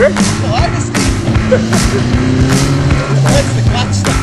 Honestly. What's the clutch stuff?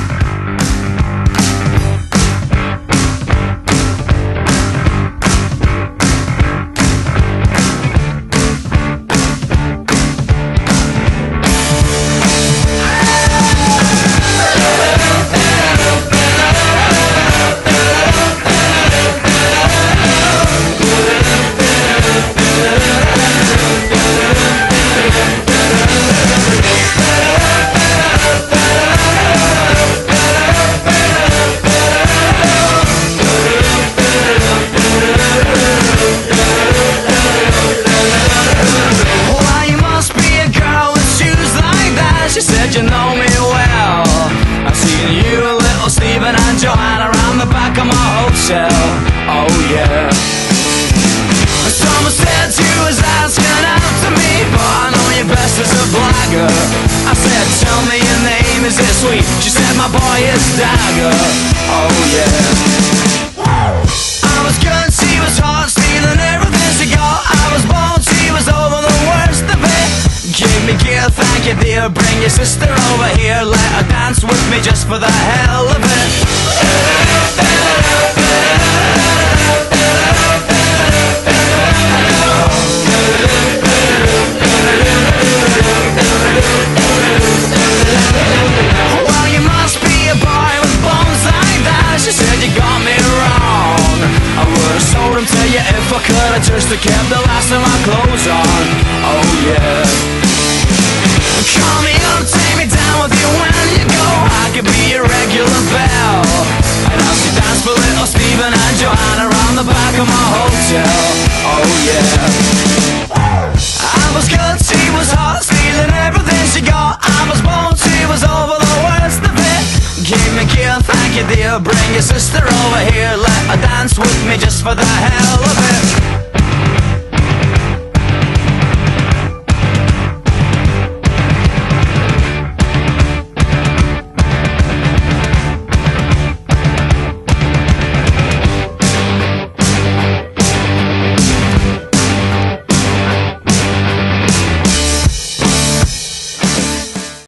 She said you know me well. I've seen you, little Stephen and Joanna around the back of my hotel. Oh yeah. Someone said you was asking out to me, but I know you best as a blagger. I said, tell me your name, is it sweet? She said, my boy is Dagger. Oh yeah. I was good, she was hot, stealing everything she got. I was bold, she was over the worst of it. Give me gear, thank you dear. Bring your sister over here. Let her dance with me just for the hell of it. Well, you must be a boy with bones like that. She said you got me wrong. I would've sold him to you if I could. I just kept the last of my clothes on. Oh yeah. Call me up, take me down with you when you go. I could be your regular belle. And I'll see dance for little Stephen and Joanna around the back of my hotel. Oh yeah. I was good, she was hot, stealing everything she got. I was bold, she was over the worst of it. Give me gear, thank you dear. Bring your sister over here. Let her dance with me just for the hell of it.